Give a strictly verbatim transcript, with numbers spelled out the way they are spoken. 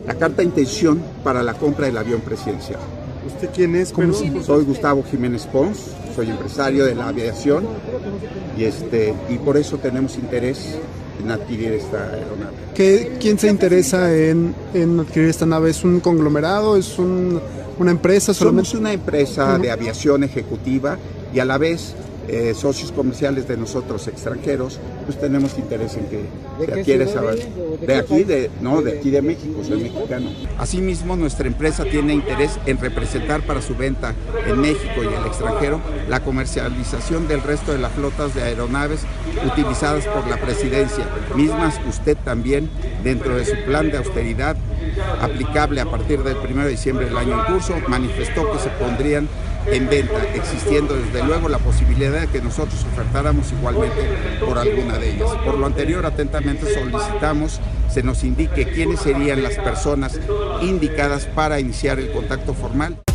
la carta de intención para la compra del avión presidencial. ¿Usted quién es? Pero... Soy Gustavo Jiménez Pons, soy empresario de la aviación y, este, y por eso tenemos interés en adquirir esta aeronave. ¿Qué, ¿Quién se interesa en, en adquirir esta nave? ¿Es un conglomerado? ¿Es un, una empresa solamente? Somos una empresa uh-huh. de aviación ejecutiva y a la vez eh, socios comerciales de nosotros extranjeros, pues tenemos interés en que se adquiera esa de, de aquí, de, no, de aquí de México, soy mexicano. Asimismo, nuestra empresa tiene interés en representar para su venta en México y el extranjero la comercialización del resto de las flotas de aeronaves utilizadas por la presidencia, mismas que usted también, dentro de su plan de austeridad aplicable a partir del primero de diciembre del año en curso, manifestó que se pondrían en venta, existiendo desde luego la posibilidad de que nosotros ofertáramos igualmente por alguna de ellas. Por lo anterior, atentamente solicitamos se nos indique quiénes serían las personas indicadas para iniciar el contacto formal.